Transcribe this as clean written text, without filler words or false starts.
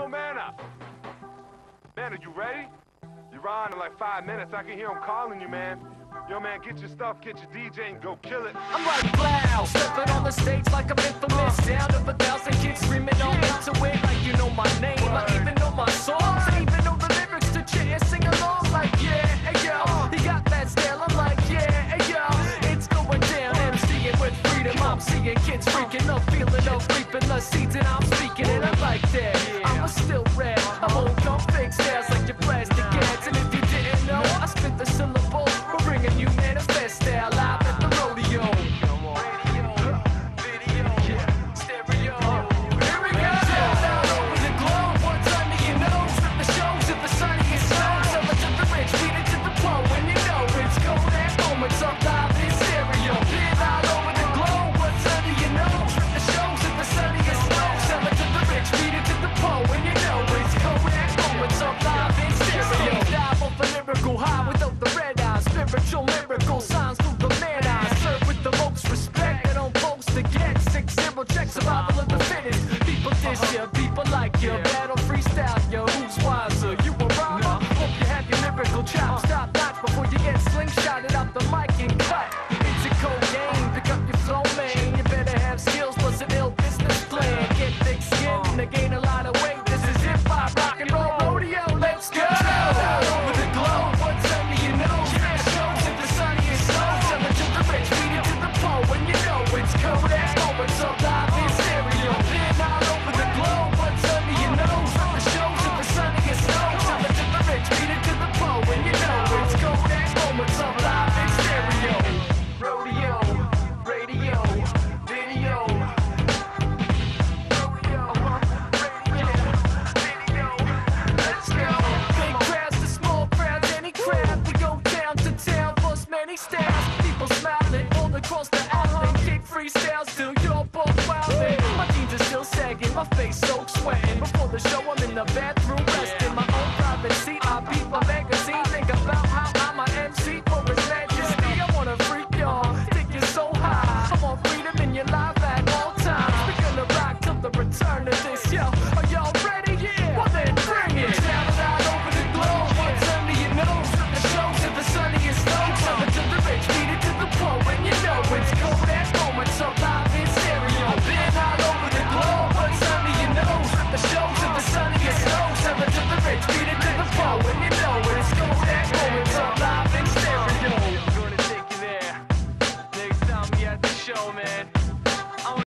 Yo, Manna! Man, are you ready? You're on in like 5 minutes. I can hear him calling you, man. Yo, man, get your stuff, get your DJ, and go kill it. I'm like Blau, stepping on the stage like I'm infamous. Sound of 1,000 kids screaming all into it like you know my name. I even know my songs, I even know the lyrics to chant. Sing along like yeah, hey yo. He got that style, I'm like yeah, hey yo. It's going down, MCing with freedom. I'm seeing kids freaking up, feeling up, reaping the seeds, and I'm